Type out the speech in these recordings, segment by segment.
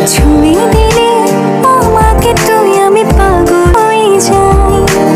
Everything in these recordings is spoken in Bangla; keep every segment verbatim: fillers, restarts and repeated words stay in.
ছুঁয়ে দিলে আমাকে তুই আমি পাগল হয়ে যাই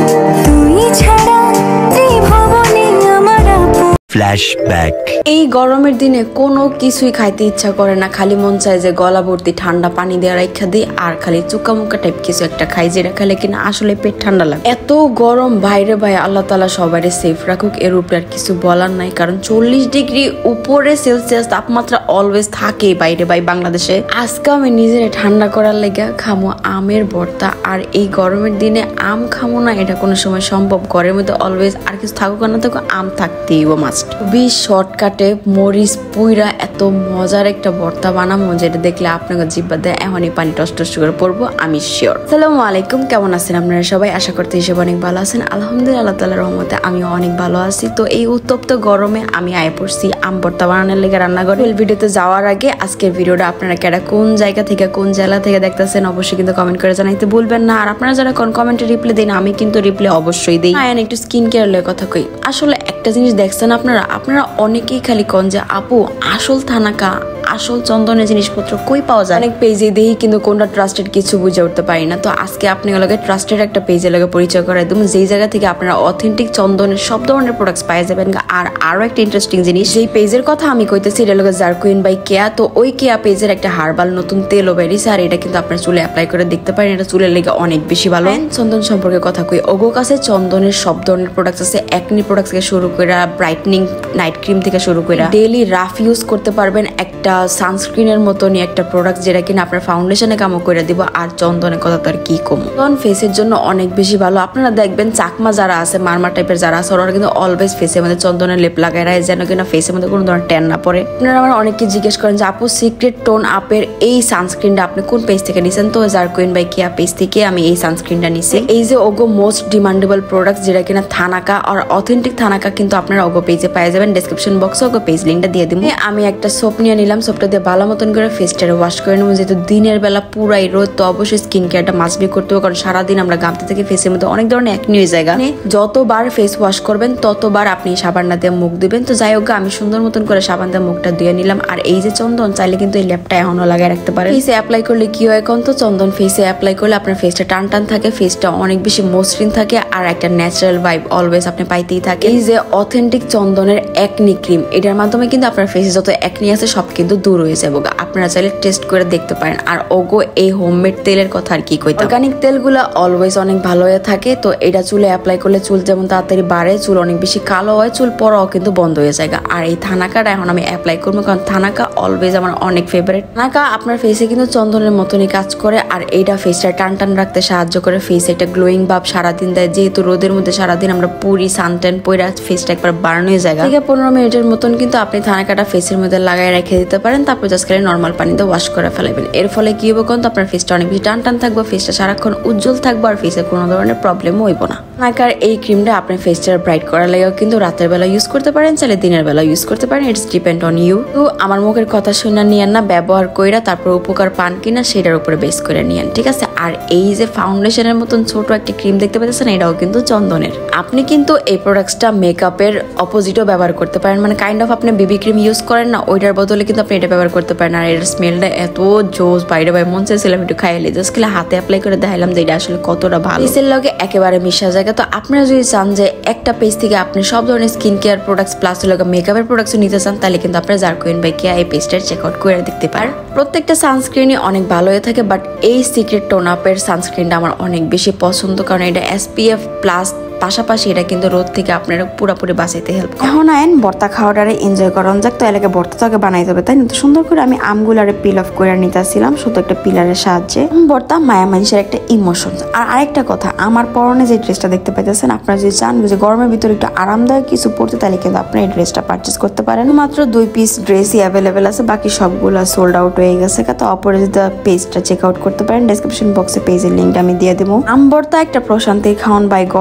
তুই ছাড়া ত্রিভুবনে আমার আপন। ফ্ল্যাশব্যাক। এই গরমের দিনে কোনো কিছুই খাইতে ইচ্ছা করে না, খালি মন চায় যে গলা ভর্তি ঠান্ডা পানি দিয়ে রাখা দিই আর খালি চুকা মুকা টাইপ কিছু একটা খাই, যেটা খেলে কিনা আসলে পেট ঠান্ডা লাগে। এত গরম বাইরে ভাই, আল্লাহ তাআলা সবাইরে সেফ রাখুক, এর উপরে আর কিছু বলার নাই, কারণ চল্লিশ ডিগ্রি উপরে সেলসিয়াস তাপমাত্রা অলওয়েজ থাকে বাইরে ভাই বাংলাদেশে। আজকে আমি নিজের ঠান্ডা করার লেগে খামো আমের ভর্তা, আর এই গরমের দিনে আম খামো না এটা কোনো সময় সম্ভব। ঘরের মধ্যে অলওয়েজ আর কিছু থাকুক না থাকুক আম থাকতেই মাস্ট। খুবই শর্টকাটে মরিচ পুইরা এত মজার একটা ভর্তা বানাবো যেটা দেখলে আপনাকে জিব্বা দেয় এখনই পানি টস টস করে পড়বো, আমি শিওর। আসসালামু আলাইকুম, কেমন আছেন আপনারা সবাই? আশা করতে হিসেবে অনেক ভালো আছেন। আলহামদুলিল্লাহ, আল্লাহ তাআলার রহমতে আমিও অনেক ভালো আছি। তো এই উত্তপ্ত গরমে আমি আয় পড়ছি আম ভর্তা বানানোর লেগে রান্নাঘরে। ভিডিওতে যাওয়ার আগে আজকের ভিডিওটা আপনারা কেডা কোন জায়গা থেকে কোন জেলা থেকে দেখতেছেন অবশ্যই কিন্তু কমেন্ট করে জানাইতে ভুলবেন না। আর আপনারা যারা কোন কমেন্টে রিপ্লাই দেন আমি কিন্তু রিপ্লাই অবশ্যই দিই। হ্যাঁ, একটু স্কিন কেয়ার লয়ে কথা কই। আসলে একটা জিনিস দেখছেন আপনারা আপনারা অনেকেই খালি কন যে আপু আসল থানাকা আসল চন্দনের জিনিসপত্র কই পাওয়া যায়। অনেক পেজে দেখি কিন্তু কোনটা ট্রাস্টেড কিছু বুঝে উঠতে পারি না। তো আজকে আপনি লগে ট্রাস্টেড একটা পেজের লগে পরিচয় করাই দেবো, যেই জায়গা থেকে আপনারা অথেন্টিক চন্দনের সব ধরনের প্রোডাক্টস পাওয়া যাবেন। আর আরো একটা ইন্টারেস্টিং জিনিস, যেই পেজের কথা আমি কইতেছি এটা লগে জারকুইন বাই কেয়া। তো ওই কেয়া পেজের একটা হার্বাল নতুন তেলও বেরিয়েছে, আর এটা কিন্তু আপনার চুলে অ্যাপ্লাই করে দেখতে পারেন, এটা চুলের লেগে অনেক বেশি ভালো। চন্দন সম্পর্কে কথা কই, ওগো কাছে চন্দনের সব ধরনের প্রোডাক্টস আছে, একনি প্রোডাক্টস থেকে শুরু করে ব্রাইটনিং নাইট ক্রিম থেকে শুরু করে ডেইলি রাফ ইউজ করতে পারবেন একটা সানস্ক্রিনের মতনই একটা প্রোডাক্ট যেটা কিনা আপনার ফাউন্ডেশনে কামও করে দিব। আর চন্দনের কথা তো আর কি কম, চন্দন ফেসের জন্য অনেক বেশি ভালো। আপনারা দেখবেন চাকমা যারা আছে মারমা টাইপের যারা আছে ওরা কিন্তু অলওয়েজ ফেসের মধ্যে চন্দনের লেপ লাগায় রায় যেন কিনা ফেসের মধ্যে কোনো ধরনের ট্যান না পড়ে। আপনারা আমার অনেকে জিজ্ঞেস করেন যে আপু সিক্রেট টোন আপের এই সানস্ক্রিনটা আপনি কোন পেজ থেকে নিছেন? তো জারকুইন বাই কেয়া পেজ থেকে আমি এই সানস্ক্রিনটা নিছি। এই যে ওগো মোস্ট ডিমান্ডেবল প্রোডাক্ট যেটা কিনা থানাকা আর অথেন্টিক থানাকা কিন্তু আপনারা ওগো পেজে পাই যাবেন। ডেসক্রিপশন বক্সে ওগো পেজ লিঙ্কটা দিয়ে দিব। আমি একটা সোপ নিয়ে নিলাম, সোপটা দিয়ে ভালো মতন করে ফেসটারে ওয়াশ করে নেবো। যেহেতু দিনের বেলা পুরাই রোদ, তো অবশ্যই স্কিন কেয়ারটা মাস্ট বি করতে হবে, কারণ সারাদিন আমরা গামতে থেকে ফেসের মধ্যে অনেক ধরনের একনি হয়ে যায়। যতবার ফেস ওয়াশ করবেন ততবার আপনি সাবান না দিয়ে মুখ দিবেন। তো যাই হোক আমি সুন্দর মতন করে সাবান দিয়ে মুখটা ধুয়ে নিলাম। আর এই যে চন্দন চাইলে কিন্তু এই লেপটা এখনো লাগাই রাখতে পারেন। ফেসে অ্যাপ্লাই করলে কি হয় কোন, তো চন্দন ফেসে অ্যাপ্লাই করলে আপনার ফেসটা টান টান থাকে, ফেসটা অনেক বেশি মসৃণ থাকে, আর একটা ন্যাচারাল ভাইব অলওয়েজ আপনি পাইতেই থাকে। এই যে অথেন্টিক চন্দনের একনি ক্রিম, এটার মাধ্যমে কিন্তু আপনার ফেসে যত একনি আছে সব কিন্তু দূর হয়ে যাবে। আপনারা চাইলে টেস্ট করে দেখতে পারেন। আর ওগো এই হোমমেড তেলের কথা আর কি কইতে, অর্গানিক তেলগুলো অলওয়েজ অনেক ভালো হয়ে থাকে। তো এটা চুলে অ্যাপ্লাই করলে চুল যেমন তাড়াতাড়ি বাড়ে, চুল অনেক বেশি কালো হয়, চুল পড়াও কিন্তু বন্ধ হয়ে যায়। আর এই থানাকাটা এখন আমি অ্যাপ্লাই করবো, কারণ থানাকা অলওয়েজ আমার অনেক ফেভারিট। থানাকা আপনার ফেসে কিন্তু চন্দনের মতনই কাজ করে, আর এইটা ফেসটা টান টান রাখতে সাহায্য করে, ফেসে একটা গ্লোয়িং ভাব সারাদিন দেয়। যেহেতু রোদের মধ্যে সারাদিন আমরা পুরি সানটেন পইরা ফেসটা একবার বাড়ানো হয়ে যায়, থেকে পনেরো মিনিটের মতন কিন্তু আপনি থানাকাটা ফেসের মধ্যে লাগাই রেখে দিতে পারেন। তারপর জাস্ট খালি নর্মাল পানিতে ওয়াশ করে ফেলাবেন। এর ফলে কি হবে কোন, তো আপনার ফেসটা অনেক বেশি টান টান থাকবে, ফেসটা সারাক্ষণ উজ্জ্বল থাকবে, আর ফেসে কোনো ধরনের প্রবলেমও হইব না। থানাকার এই ক্রিমটা আপনার ফেসটা ব্রাইট করার লাগেও কিন্তু রাতের বেলা ইউজ করতে পারেন, চাইলে দিনের বেলা ইউজ করতে পারেন, ইটস ডিপেন্ড অন ইউ। তো আমার মুখের কথা শুনে নিয়েন না, ব্যবহার কইরা তারপর উপকার পান কিনা সেটার উপরে বেস করে নিয়েন, ঠিক আছে? আর এই যে ফাউন্ডেশনের মতন ছোট একটা ক্রিম দেখতে পাচ্ছেন, এটাও কিন্তু চন্দনের। আপনি কিন্তু এই প্রোডাক্টসটা মেকআপের অপোজিটও ব্যবহার করতে পারেন, মানে কাইন্ড অফ আপনি বিবি ক্রিম ইউজ করেন না, ওইটার বদলে কিন্তু আপনি এটা ব্যবহার করতে পারেন। আর এটার স্মেলটা এত জোস, বাইরে বাইরে মন চাইছিলাম একটু খাইলে, জাস্ট খেলে হাতে অ্যাপ্লাই করে দেখাইলাম যে এটা আসলে কতটা ভালো। ফেসের লগে একেবারে মিশা যায়। তো আপনারা যদি চান যে একটা পেজ থেকে আপনি সব ধরনের স্কিন কেয়ার প্রোডাক্টস প্লাস লগে মেকআপের প্রোডাক্টস নিতে চান, তাহলে কিন্তু আপনারা জারকুইন বাই কেয়া এই পেজটার চেক আউট করে দেখতে পারেন। প্রত্যেকটা সানস্ক্রিনই অনেক ভালো হয়ে থাকে, বাট এই সিক্রেট টোন আপের সানস্ক্রিনটা আমার অনেক বেশি পছন্দ, কারণ এটা এসপিএফ প্লাস, পাশাপাশি এটা কিন্তু রোদ থেকে আপনারা পুরোপুরি বাঁচাইতে হেল্প করে। এখন আইন ভর্তা খাওয়াটারে এনজয় করান যাক। তো এলাকায় ভর্তা তোকে বানাইতে হবে, তাই না? তো সুন্দর করে আমি আমগুলারে পিল অফ করে নিতেছিলাম শুধু একটা পিলারের সাহায্যে। ভর্তা মায়া মানুষের একটা ইমোশন। আর আরেকটা কথা, আমার পরনে যে ড্রেসটা দেখতে পাইতেছেন, আপনারা যদি চান যে গরমের ভিতরে একটু আরামদায়ক কিছু পড়তে, তাহলে কিন্তু আপনি এই ড্রেসটা পারচেস করতে পারেন। মাত্র দুই পিস ড্রেসই অ্যাভেলেবেল আছে, বাকি সবগুলো সোল্ড আউট হয়ে গেছে। তো অপোজিট পেজটা চেক আউট করতে পারেন, ডেসক্রিপশন বক্সে পেজের লিঙ্কটা আমি দিয়ে দেবো। আম ভর্তা একটা প্রশান্তির খাওয়ান ভাই, গরমের দিন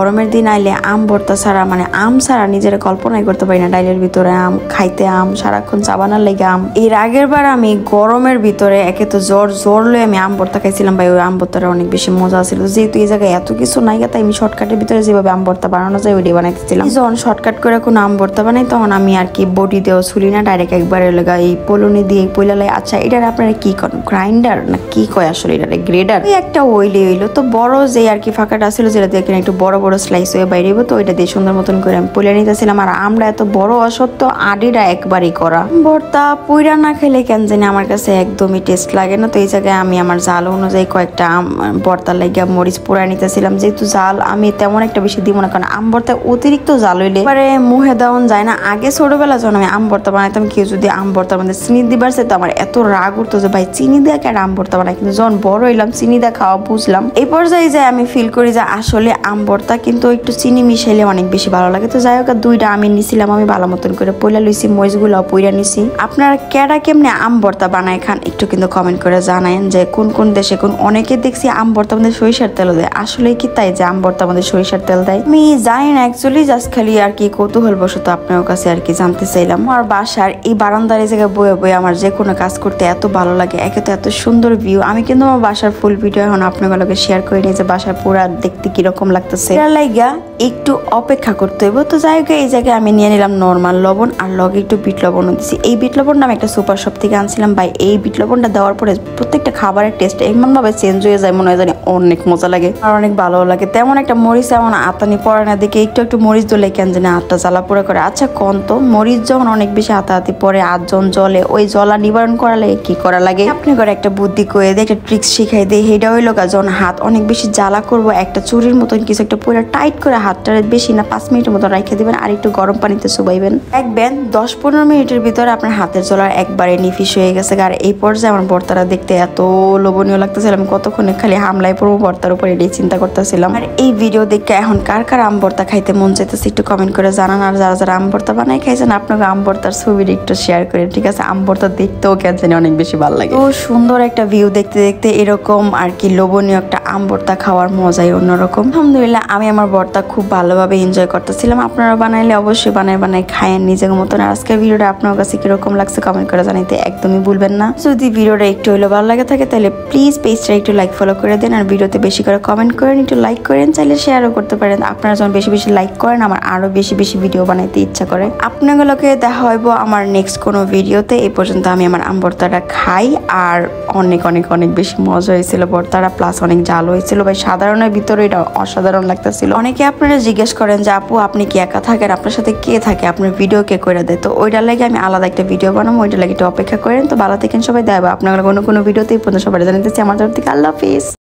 দিন আইলে আম ভর্তা ছাড়া মানে আম ছাড়া নিজের কল্পনাই করতে পারি না। ডাইলের ভিতরে আম, খাইতে আম, সারাক্ষণ চাবানার লেগে আম। এর আগের বার আমি গরমের ভিতরে একে তো জ্বর জ্বর লয়ে আমি আম ভর্তা খাইছিলাম ভাই, ওই আম ভর্তাটা অনেক বেশি মজা ছিল। যেহেতু এই জায়গায় এত কিছু নাই তাই আমি শর্টকাটের ভিতরে যেভাবে আম ভর্তা বানানো যায় ওইটাই বানাইতেছিলাম। যখন শর্টকাট করে কোনো আম ভর্তা বানাই তখন আমি আর কি বডি দেওয়া ছুলি না, ডাইরেক্ট একবারে লাগা এই পলনি দিয়ে পয়লা। আচ্ছা এটার আপনারা কি করেন, গ্রাইন্ডার না কি কয় আসলে এটারে, গ্রেডার। ওই একটা ওইলে হইলো তো বড় যে আর কি ফাঁকাটা ছিল যেটা দিয়ে একটু বড় বড় স্লাইস হয়ে বাইরে তো ওইটা দিয়ে সুন্দর মতন করে আমি পয়লা নিতেছিলাম। আর আমরা এত বড় অসত্য আডিটা একবারই করা ভর্তা পুইরা না খেলে কেন জানি আমার কাছে একদমই টেস্ট লাগে না। তো এই জায়গায় আমি আমার জাল অনুযায়ী কয়েকটা আম ভর্তা লাগিয়ে মরিচ পুরা নিতেছিলাম। যেহেতু জাল আমি তেমন একটা বেশি দিব না, কারণ আম ভর্তা অতিরিক্ত জাল হইলে এবারে মুহে দেওয়া যায় না। আগে ছোটবেলা যখন আমি আম ভর্তা বানাইতাম কেউ যদি আম ভর্তার মধ্যে চিনি দিবার চাইতো আমার এত রাগ উঠতো যে ভাই চিনি দিয়ে কেন আম ভর্তা বানাই। কিন্তু যখন বড় হইলাম চিনি দিয়ে খাওয়া বুঝলাম, এই পর্যায়ে যে আমি ফিল করি যে আসলে আম ভর্তা কিন্তু একটু চিনি মিশাইলে অনেক বেশি ভালো লাগে। তো যাই হোক দুইটা আমি নিছিলাম, আমি ভালো মতন করে পয়লা লইছি, মরিচগুলো পয়লা নিছি। আপনারা কেডা কেমনে আম ভর্তা বানায় খান একটু কিন্তু কমেন্ট করে জানায়েন যে কোন কোন দেশে কোন। অনেকে দেখছি আম ভর্তা মধ্যে সরিষার তেল দেয়, আসলে কি তাই যে আম ভর্তা মধ্যে সরিষার তেল দেয়? আমি জানি না অ্যাকচুয়ালি, জাস্ট খালি আর কি কৌতূহল বশত আপনার কাছে আর কি জানতে চাইলাম। আর বাসার এই বারান্দার এই জায়গায় বয়ে বয়ে আমার যে কোনো কাজ করতে এত ভালো লাগে, একে তো এত সুন্দর ভিউ। আমি কিন্তু আমার বাসার ফুল ভিডিও এখন আপনাগুলোকে শেয়ার করে নিই যে বাসার পুরা দেখতে কিরকম লাগতেছে। লাইগা একটু অপেক্ষা করতে হইব। তো যাই হোক এই জায়গায় আমি নিয়ে নিলাম নর্মাল লবণ আর লগে একটু বিট লবণও দিছি। এই বিট লবণটা আমি একটা সুপার শপ থেকে আনছিলাম ভাই। এই বিট লবণটা দেওয়ার পরে প্রত্যেকটা খাবারের টেস্ট এমন ভাবে চেঞ্জ হয়ে যায়, মনে হয় জানি অনেক মজা লাগে আর অনেক ভালো লাগে। তেমন একটা মরিচ এমন আতানি পড়ে না, দেখে একটু একটু মরিচ দিলে কেন জানি আটটা জ্বালা পোড়া করে। আচ্ছা কন তো মরিচ যখন অনেক বেশি হাতাহাতি পরে আটজন জলে ওই জ্বলা নিবারণ করা লাগে কি করা লাগে? আপনি করে একটা বুদ্ধি করে দিয়ে একটা ট্রিক্স শিখাই দিই। সেটা হইলো যখন হাত অনেক বেশি জ্বালা করবো একটা চুরির মতন কিছু একটা পুরো টাইট করে হাতটা বেশি না পাঁচ মিনিটের মতো রেখে দিবেন আর একটু গরম পানিতে চুবাইবেন। দেখবেন দশ পনেরো মিনিটের ভিতরে আপনার হাতের জ্বলা একবারে নিফিস হয়ে গেছে। আর এই পর্যায়ে আমার ভর্তাটা দেখতে এত লোভনীয় লাগতেছিল, আমি কতক্ষণে খালি হামলায় পড়বো ভর্তার উপর এটাই চিন্তা করতেছিলাম। আর এই ভিডিও দেখে এখন কার কার আম ভর্তা খাইতে মন চাইতেছে একটু কমেন্ট করে জানান। আর যারা যারা আম ভর্তা বানাই খাইছেন আপনাকে আম ভর্তার ছবিটা একটু শেয়ার করেন, ঠিক আছে? আম ভর্তা দেখতেও কেন জানি অনেক বেশি ভালো লাগে। তো সুন্দর একটা ভিউ দেখতে দেখতে এরকম আর কি লোভনীয় একটা আম ভর্তা খাওয়ার মজাই অন্যরকম। আলহামদুলিল্লাহ আমি আমার ভর্তা খুব ভালোভাবে এনজয় করতেছিলাম। আপনারা বানাইলে অবশ্যই বানাই বানাই খায়েন নিজের মতন। আর আজকের ভিডিওটা আপনার কাছে কিরকম লাগছে কমেন্ট করে জানাইতে একদমই ভুলবেন না। যদি ভিডিওটা একটু হলেও ভালো লাগে থাকে তাহলে প্লিজ পেজটা একটু লাইক ফলো করে দেন। আর ভিডিওতে বেশি করে কমেন্ট করেন, একটু লাইক করেন, চাইলে শেয়ারও করতে পারেন। আপনারা যখন বেশি বেশি লাইক করেন আমার আরো বেশি বেশি ভিডিও বানাইতে ইচ্ছা করে। আপনাগুলোকে দেখা হইব আমার নেক্সট কোনো ভিডিওতে। এই পর্যন্ত আমি আমার আম ভর্তাটা খাই আর অনেক অনেক অনেক বেশি মজা হয়েছিল ভর্তাটা, প্লাস অনেক জাল হয়েছিল ভাই। সাধারণের ভিতরে এটা অসাধারণ লাগতেছিল। অনেকে আপনারা জিজ্ঞেস করেন যে আপু আপনি কি একা থাকেন, আপনার সাথে কে থাকে, আপনার ভিডিও কে করে দেয়? তো ওইটার লাগে আমি আলাদা একটা ভিডিও বানাবো, ওইটার লাগে একটু অপেক্ষা করেন। তো ভালো থাকেন সবাই, দেখাবো আপনারা কোনো কোনো ভিডিওতেই পর্যন্ত সবাই জানাতেছি আমার তরফ থেকে আল্লাহ হাফিজ।